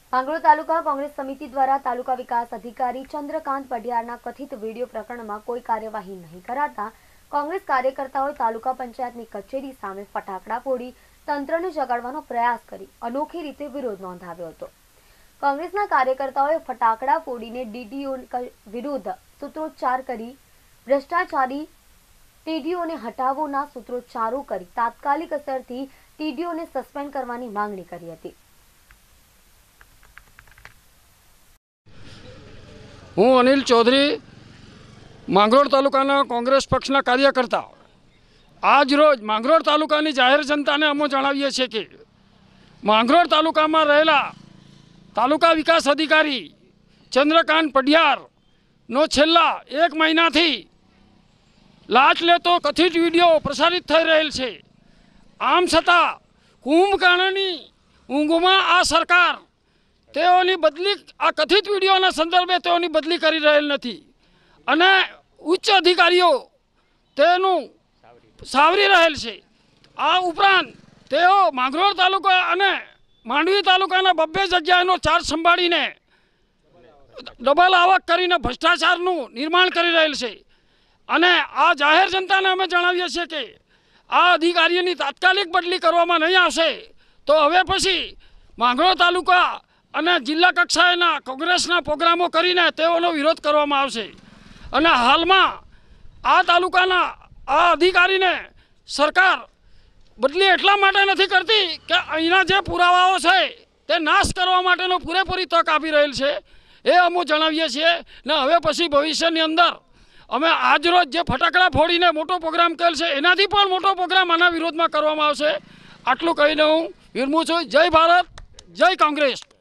માંગરોળ તાલુકા કોંગ્રેસ સમિતિ દ્વારા તાલુકા વિકાસ અધિકારી ચંદ્રકાંત પઢિયારના કથિત વિડીયો પ્રકરણમાં કોઈ કાર્યવાહી નહીં કરાતા કોંગ્રેસ કાર્યકર્તાઓએ તાલુકા પંચાયતની કચેરી સામે ફટાકડા ફોડી તંત્રને જગાડવાનો પ્રયાસ કરી અનોખી રીતે વિરોધ નોંધાવ્યો હતો। કોંગ્રેસના કાર્યકર્તાઓએ ફટાકડા ફોડીને ડીડીઓ વિરુદ્ધ સૂત્રોચ્ચાર કરી ભ્રષ્ટાચારી ટીડીઓને હટાવોના સૂત્રોચ્ચારો કરી તાત્કાલિક અસરથી ટીડીઓને સસ્પેન્ડ કરવાની માંગણી કરી હતી। હું અનિલ ચૌધરી માંગરોળ તાલુકાના કોંગ્રેસ પક્ષના કાર્યકર્તા આજ રોજ માંગરોળ તાલુકાની જાહેર જનતાને અમે જણાવીએ છીએ કે માંગરોળ તાલુકામાં રહેલા તાલુકા વિકાસ અધિકારી ચંદ્રકાંત પઢિયારનો છેલ્લા 1 મહિનાથી લાંચ લેતો કથિત વિડીયો પ્રસારિત થઈ રહેલ છે। આમ છતાં કુંભકર્ણની ઊંઘમાં આ સરકાર તેઓની બદલી આ કથિત વિડીયોના સંદર્ભે તેઓની બદલી કરી રહેલ નથી અને ઉચ્ચ અધિકારીઓ તેનું સાવરી રહેલ છે। આ ઉપરાંત તેઓ માંગરોળ તાલુકા અને માંડવી તાલુકાના 2 જગ્યાએનો ચાર્જ સંભાળીને ડબલ આવક કરીને ભ્રષ્ટાચારનું નિર્માણ કરી રહેલ છે અને આ જાહેર જનતાને અમે જણાવીએ છીએ કે આ અધિકારીઓની તાત્કાલિક બદલી કરવામાં નહીં આવશે તો હવે પછી માંગરોળ તાલુકા અને જિલ્લા કક્ષાએના કોંગ્રેસના પ્રોગ્રામો કરીને તેઓનો વિરોધ કરવામાં આવશે। અને હાલમાં આ તાલુકાના આ અધિકારીને સરકાર બદલી એટલા માટે નથી કરતી કે અહીંના જે પુરાવાઓ છે તે નાશ કરવા માટેનો પૂરેપૂરી તક આપી રહેલ છે એ અમે જણાવીએ છીએ ને હવે પછી ભવિષ્યની અંદર અમે આજરોજ જે ફટાકડા ફોડીને મોટો પ્રોગ્રામ કરેલ છે એનાથી પણ મોટો પ્રોગ્રામ આના વિરોધમાં કરવામાં આવશે। આટલું કહીને હું વિરમું છું। જય ભારત, જય કોંગ્રેસ।